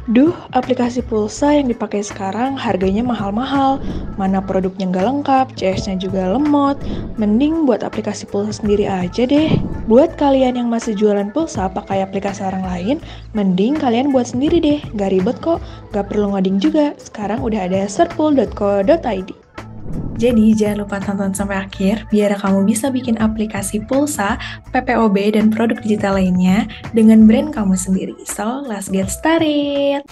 Duh, aplikasi pulsa yang dipakai sekarang harganya mahal-mahal. Mana produknya nggak lengkap, CS-nya juga lemot. Mending buat aplikasi pulsa sendiri aja deh. Buat kalian yang masih jualan pulsa pakai aplikasi orang lain, mending kalian buat sendiri deh. Nggak ribet kok, nggak perlu ngoding juga. Sekarang udah ada serpul.co.id. Jadi jangan lupa tonton sampai akhir biar kamu bisa bikin aplikasi pulsa, PPOB, dan produk digital lainnya dengan brand kamu sendiri. So, let's get started!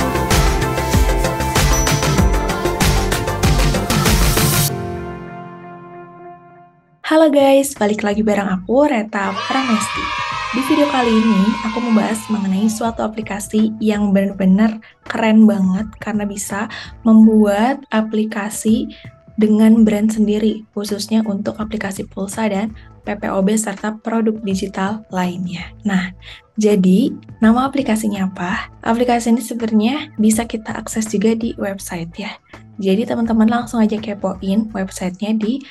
Halo guys, balik lagi bareng aku, Reta Pramesti. Di video kali ini, aku membahas mengenai suatu aplikasi yang benar-benar keren banget karena bisa membuat aplikasi dengan brand sendiri, khususnya untuk aplikasi pulsa dan PPOB serta produk digital lainnya. Nah, jadi nama aplikasinya apa? Aplikasi ini sebenarnya bisa kita akses juga di website ya. Jadi teman-teman langsung aja kepoin websitenya di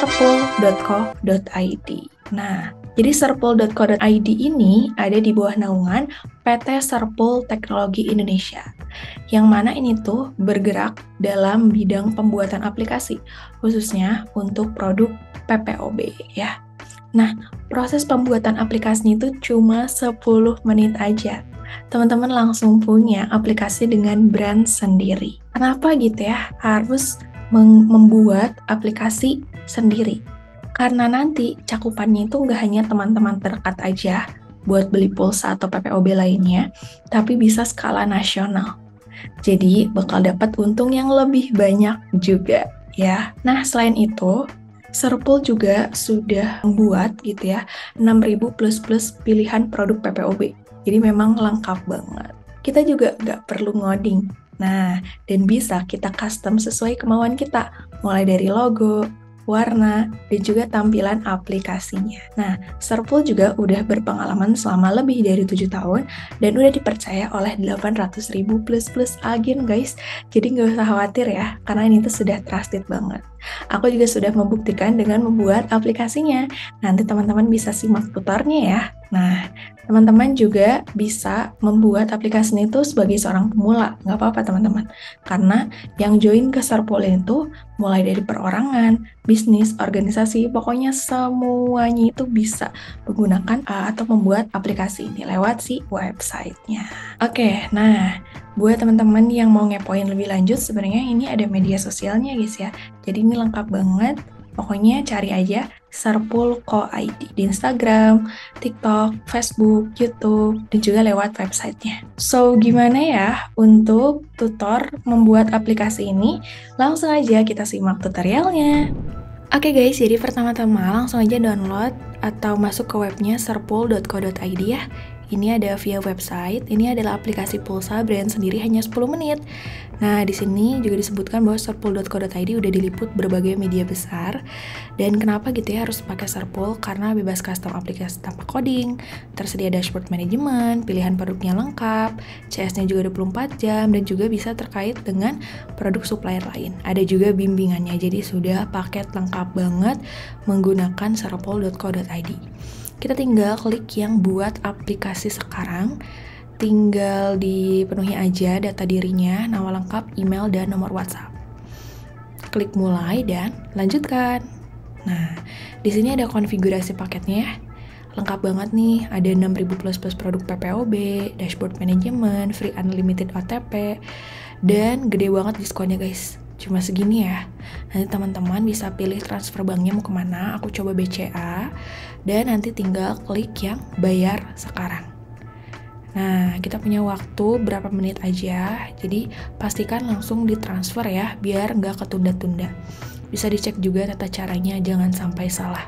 serpul.co.id. Nah, jadi serpul.co.id ini ada di bawah naungan PT Serpul Teknologi Indonesia. Yang mana ini tuh bergerak dalam bidang pembuatan aplikasi, khususnya untuk produk PPOB ya. Nah, proses pembuatan aplikasinya itu cuma 10 menit aja. Teman-teman langsung punya aplikasi dengan brand sendiri. Kenapa gitu ya harus membuat aplikasi sendiri? Karena nanti cakupannya itu nggak hanya teman-teman terdekat aja buat beli pulsa atau PPOB lainnya, tapi bisa skala nasional. Jadi bakal dapat untung yang lebih banyak juga ya. Nah, selain itu, Serpul juga sudah membuat gitu ya 6.000 plus pilihan produk PPOB. Jadi memang lengkap banget. Kita juga nggak perlu ngoding. Nah, dan bisa kita custom sesuai kemauan kita. Mulai dari logo, warna, dan juga tampilan aplikasinya. Nah, Serpul juga udah berpengalaman selama lebih dari 7 tahun dan udah dipercaya oleh 800.000 plus agen guys. Jadi nggak usah khawatir ya, karena ini tuh sudah trusted banget. Aku juga sudah membuktikan dengan membuat aplikasinya. Nanti teman-teman bisa simak tutornya ya. Nah, teman-teman juga bisa membuat aplikasi itu sebagai seorang pemula. Nggak apa-apa teman-teman. Karena yang join ke Serpul itu mulai dari perorangan, bisnis, organisasi, pokoknya semuanya itu bisa menggunakan atau membuat aplikasi ini lewat si websitenya. Oke, nah buat teman-teman yang mau ngepoin lebih lanjut, sebenarnya ini ada media sosialnya guys ya. Jadi ini lengkap banget. Pokoknya cari aja serpul.co.id di Instagram, TikTok, Facebook, YouTube, dan juga lewat websitenya. So, gimana ya untuk tutor membuat aplikasi ini? Langsung aja kita simak tutorialnya. Oke guys, jadi pertama-tama langsung aja download atau masuk ke webnya serpul.co.id ya. Ini ada via website, ini adalah aplikasi pulsa brand sendiri hanya 10 menit. Nah, di sini juga disebutkan bahwa serpul.co.id udah diliput berbagai media besar. Dan kenapa gitu ya harus pakai Serpul? Karena bebas custom aplikasi tanpa coding, tersedia dashboard manajemen, pilihan produknya lengkap, CS-nya juga 24 jam, dan juga bisa terkait dengan produk supplier lain. Ada juga bimbingannya, jadi sudah paket lengkap banget menggunakan serpul.co.id. Kita tinggal klik yang buat aplikasi sekarang, tinggal dipenuhi aja data dirinya, nama lengkap, email, dan nomor WhatsApp. Klik mulai dan lanjutkan. Nah, di sini ada konfigurasi paketnya ya. Lengkap banget nih, ada 6.000 plus produk PPOB, dashboard manajemen, free unlimited OTP, dan gede banget diskonnya guys. Cuma segini ya. Nanti teman-teman bisa pilih transfer banknya mau kemana. Aku coba BCA. Dan nanti tinggal klik yang bayar sekarang. Nah, kita punya waktu berapa menit aja. Jadi pastikan langsung ditransfer ya, biar nggak ketunda-tunda. Bisa dicek juga tata caranya, jangan sampai salah.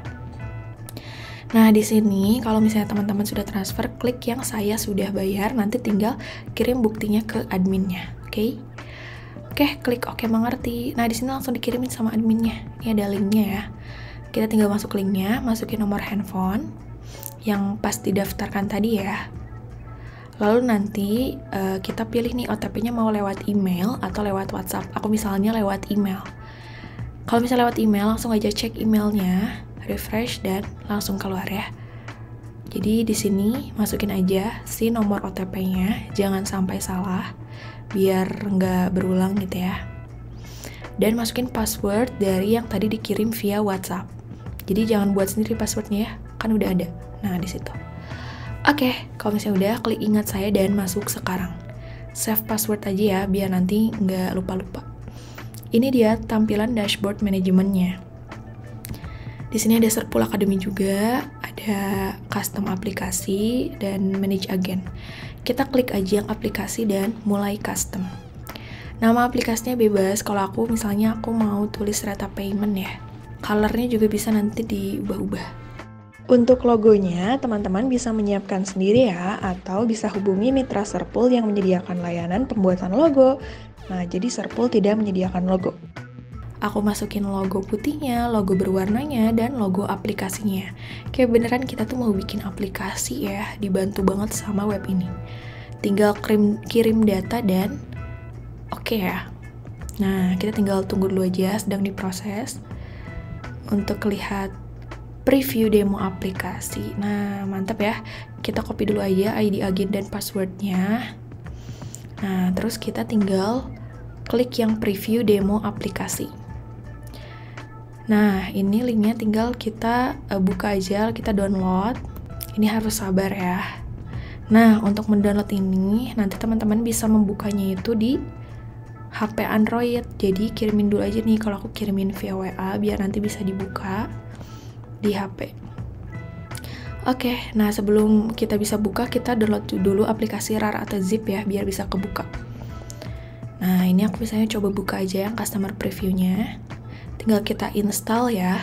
Nah, di sini kalau misalnya teman-teman sudah transfer, klik yang saya sudah bayar. Nanti tinggal kirim buktinya ke adminnya. Oke? Oke, klik oke mengerti. Nah, di sini langsung dikirimin sama adminnya. Ini ada linknya ya. Kita tinggal masuk linknya, masukin nomor handphone yang pas didaftarkan tadi ya. Lalu nanti kita pilih nih OTP-nya mau lewat email atau lewat WhatsApp. Aku misalnya lewat email. Kalau misalnya lewat email, langsung aja cek emailnya, refresh, dan langsung keluar ya. Jadi di sini masukin aja si nomor OTP-nya, jangan sampai salah, biar nggak berulang gitu ya. Dan masukin password dari yang tadi dikirim via WhatsApp. Jadi jangan buat sendiri passwordnya ya, kan udah ada. Nah di situ. Oke, kalau misalnya udah, klik ingat saya dan masuk sekarang. Save password aja ya, biar nanti nggak lupa-lupa. Ini dia tampilan dashboard manajemennya. Di sini ada Serpul Academy juga, ada custom aplikasi, dan manage agent. Kita klik aja yang aplikasi dan mulai custom. Nama aplikasinya bebas, kalau aku misalnya aku mau tulis rata payment ya. Colornya juga bisa nanti diubah-ubah. Untuk logonya, teman-teman bisa menyiapkan sendiri ya, atau bisa hubungi mitra Serpul yang menyediakan layanan pembuatan logo. Nah, jadi Serpul tidak menyediakan logo. Aku masukin logo putihnya, logo berwarnanya, dan logo aplikasinya. Kayak beneran kita tuh mau bikin aplikasi ya, dibantu banget sama web ini. Tinggal kirim data dan oke ya. Nah, kita tinggal tunggu dulu aja, sedang diproses. Untuk lihat preview demo aplikasi. Nah, mantap ya. Kita copy dulu aja ID agen dan passwordnya. Nah, terus kita tinggal klik yang preview demo aplikasi. Nah, ini linknya tinggal kita buka aja, kita download. Ini harus sabar ya. Nah, untuk mendownload ini, nanti teman-teman bisa membukanya itu di HP Android. Jadi, kirimin dulu aja nih, kalau aku kirimin via WA, biar nanti bisa dibuka di HP. Oke, nah sebelum kita bisa buka, kita download dulu aplikasi RAR atau Zip ya, biar bisa kebuka. Nah, ini aku misalnya coba buka aja yang customer preview-nya. Tinggal kita install ya.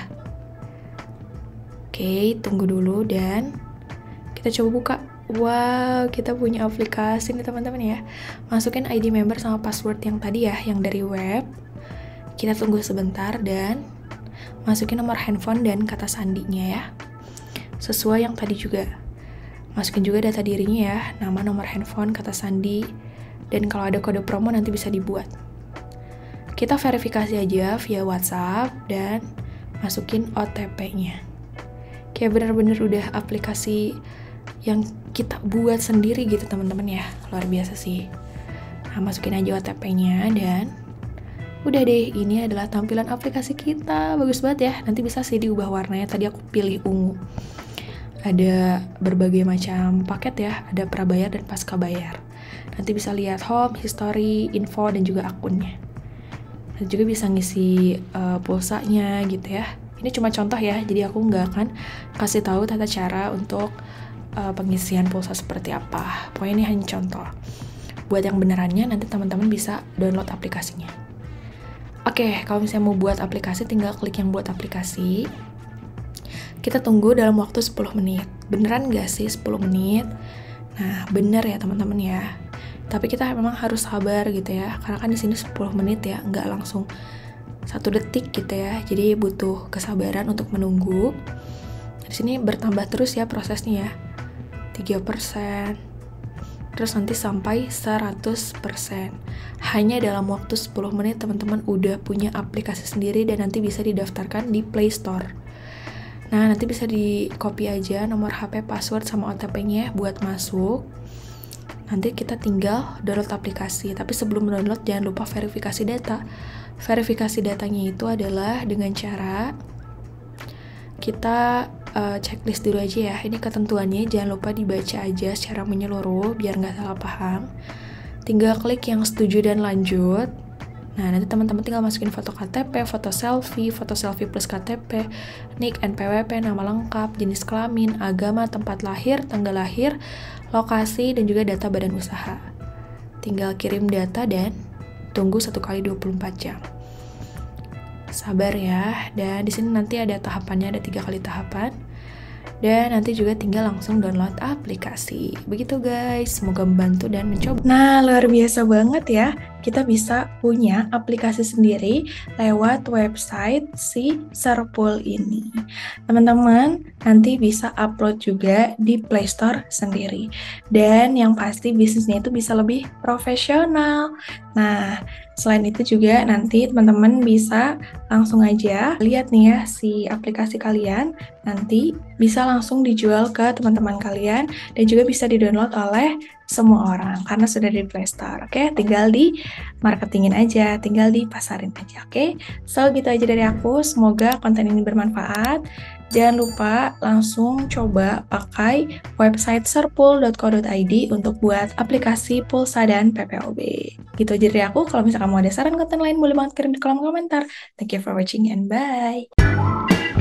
Oke, tunggu dulu dan kita coba buka. Wow, kita punya aplikasi nih teman-teman ya. Masukin ID member sama password yang tadi ya, yang dari web. Kita tunggu sebentar dan masukin nomor handphone dan kata sandinya ya. Sesuai yang tadi juga. Masukin juga data dirinya ya, nama, nomor handphone, kata sandi, dan kalau ada kode promo nanti bisa dibuat. Kita verifikasi aja via WhatsApp dan masukin OTP-nya. Kayak bener-bener udah aplikasi yang kita buat sendiri gitu teman-teman ya. Luar biasa sih. Nah, masukin aja OTP-nya dan udah deh, ini adalah tampilan aplikasi kita. Bagus banget ya. Nanti bisa sih diubah warnanya. Tadi aku pilih ungu. Ada berbagai macam paket ya. Ada prabayar dan pasca bayar. Nanti bisa lihat home, history, info, dan juga akunnya. Dan juga bisa ngisi pulsanya gitu ya. Ini cuma contoh ya, jadi aku nggak akan kasih tahu tata cara untuk pengisian pulsa seperti apa. Pokoknya ini hanya contoh. Buat yang benerannya nanti teman-teman bisa download aplikasinya. Oke, kalau misalnya mau buat aplikasi, tinggal klik yang buat aplikasi. Kita tunggu dalam waktu 10 menit. Beneran nggak sih 10 menit? Nah, bener ya teman-teman ya. Tapi kita memang harus sabar gitu ya, karena kan di sini 10 menit ya, nggak langsung 1 detik gitu ya. Jadi butuh kesabaran untuk menunggu. Di sini bertambah terus ya prosesnya ya. 3%. Terus nanti sampai 100%. Hanya dalam waktu 10 menit teman-teman udah punya aplikasi sendiri dan nanti bisa didaftarkan di Play Store. Nah, nanti bisa di copy aja nomor HP, password, sama OTP-nya buat masuk. Nanti kita tinggal download aplikasi. Tapi sebelum download jangan lupa verifikasi data. Verifikasi datanya itu adalah dengan cara kita checklist dulu aja ya. Ini ketentuannya jangan lupa dibaca aja secara menyeluruh biar nggak salah paham. Tinggal klik yang setuju dan lanjut. Nah, nanti teman-teman tinggal masukin foto KTP, foto selfie plus KTP, NIK, NPWP, nama lengkap, jenis kelamin, agama, tempat lahir, tanggal lahir, lokasi, dan juga data badan usaha. Tinggal kirim data dan tunggu 1x24 jam. Sabar ya, dan di sini nanti ada tahapannya, ada 3 kali tahapan. Dan nanti juga tinggal langsung download aplikasi. Begitu guys, semoga membantu dan mencoba. Nah, luar biasa banget ya. kita bisa punya aplikasi sendiri lewat website si Serpul ini. Teman-teman nanti bisa upload juga di Play Store sendiri. Dan yang pasti bisnisnya itu bisa lebih profesional. Nah, selain itu juga nanti teman-teman bisa langsung aja lihat nih ya si aplikasi kalian, nanti bisa langsung dijual ke teman-teman kalian dan juga bisa di-download oleh semua orang karena sudah di Play Store. Oke, tinggal di marketingin aja, tinggal dipasarin aja. Oke, so gitu aja dari aku. Semoga konten ini bermanfaat. Jangan lupa langsung coba pakai website serpul.co.id untuk buat aplikasi pulsa dan PPOB. Gitu aja dari aku. Kalau misalkan kamu ada saran konten lain, boleh banget kirim di kolom komentar. Thank you for watching and bye!